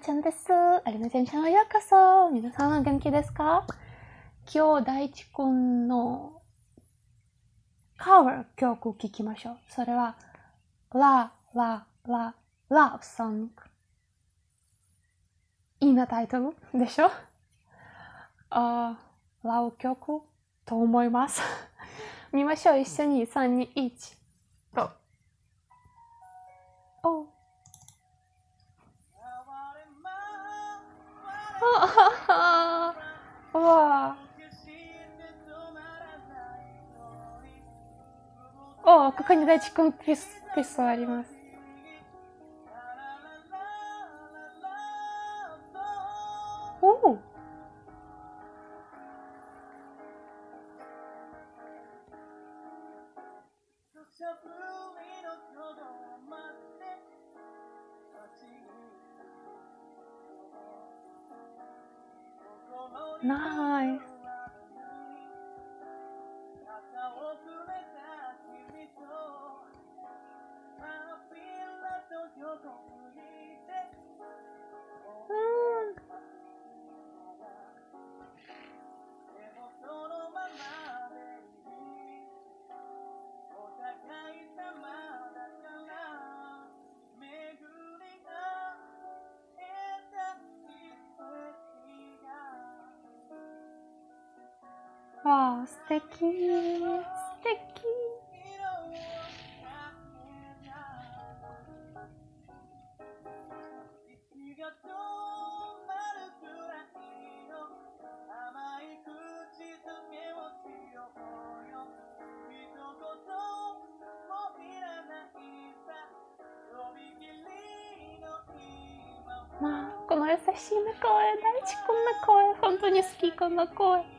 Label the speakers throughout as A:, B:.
A: ちゃんです。アリナちゃんチャンネルへようこそ。皆さんは元気ですか？今日大地くんのカバー曲を聴きましょう。それはラブソング。いいなタイトルでしょ？ラブ曲と思います。見ましょう。一緒に3、2、1。GO。おうわおここに大地くんピスあります。おナイス。わあ、素敵。素敵。まあ、この優しい声、大地くんの声、本当に好き、この声。あ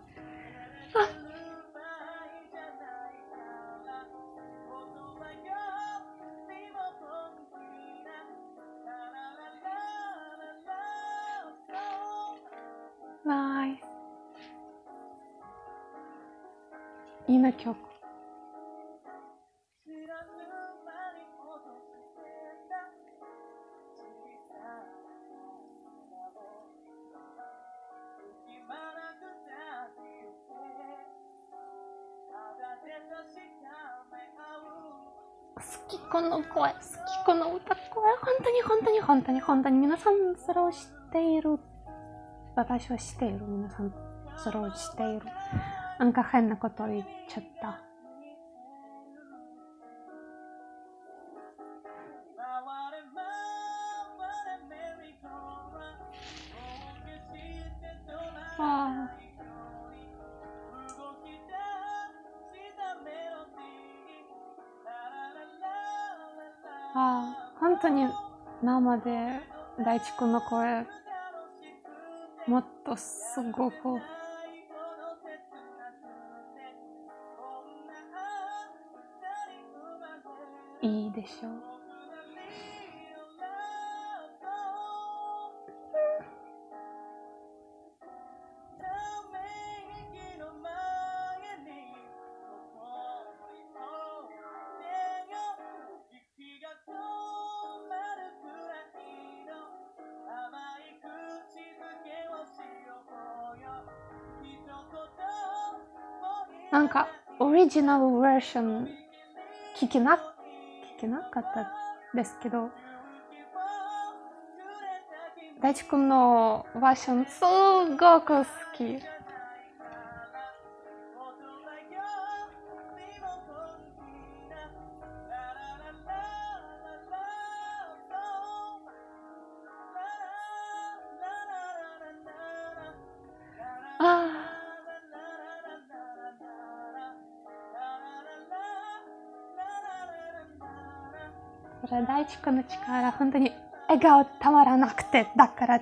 A: ナイス。いいな曲。好きこの声、好きこの歌声、本当に皆さんそれを知っている。私は知っている。皆さんそれを知っている。なんか変なことを言っちゃった。本当に生で大地くんの声もっとすごくいいでしょう。なんかオリジナルバージョン聞けなかったですけど、大地くんのバージョンすごく好き。それは大地くんの力、本当に笑顔たまらなくて、だから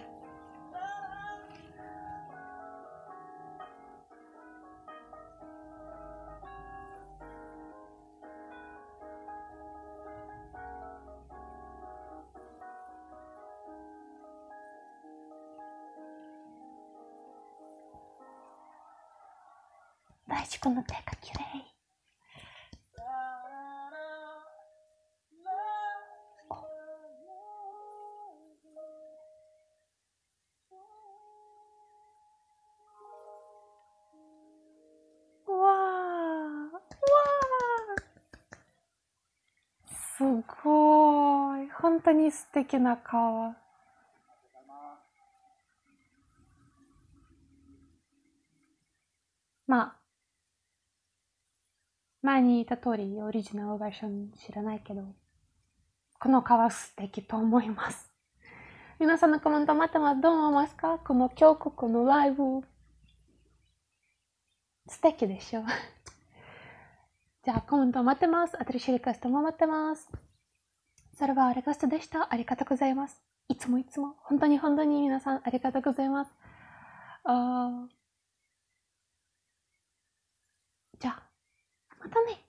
A: 大地くんの手が綺麗。 すごい。本当に素敵な顔。まあ、前に言った通り、オリジナルバージョン知らないけど、この顔素敵と思います。皆さんのコメント待ってます。どう思いますか？この曲、このライブ。素敵でしょ？じゃあコメント待ってます。新しいリクエストも待ってます。それはリクエストでした。ありがとうございます。いつもいつも。本当に本当に皆さんありがとうございます。じゃあ、またね。